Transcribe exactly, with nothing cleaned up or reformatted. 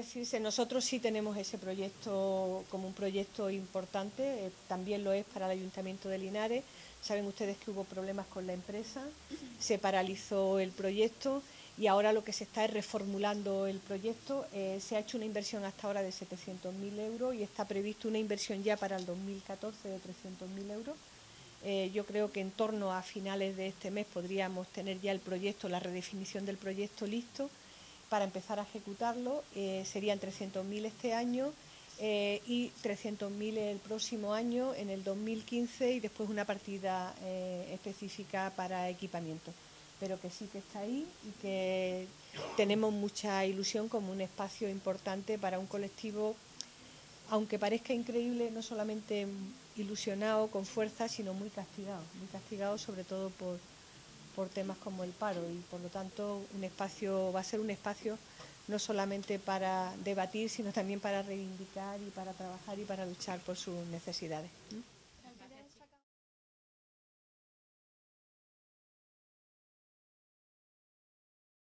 decirse, nosotros sí tenemos ese proyecto como un proyecto importante, eh, también lo es para el Ayuntamiento de Linares. Saben ustedes que hubo problemas con la empresa, se paralizó el proyecto y ahora lo que se está es reformulando el proyecto. Eh, se ha hecho una inversión hasta ahora de setecientos mil euros y está previsto una inversión ya para el dos mil catorce de trescientos mil euros. Eh, yo creo que en torno a finales de este mes podríamos tener ya el proyecto, la redefinición del proyecto listo para empezar a ejecutarlo. Eh, serían trescientos mil este año eh, y trescientos mil el próximo año, en el dos mil quince, y después una partida eh, específica para equipamiento. Pero que sí que está ahí y que tenemos mucha ilusión como un espacio importante para un colectivo, aunque parezca increíble, no solamente ilusionado, con fuerza, sino muy castigado, muy castigado sobre todo por, por temas como el paro, y por lo tanto un espacio va a ser un espacio no solamente para debatir, sino también para reivindicar y para trabajar y para luchar por sus necesidades.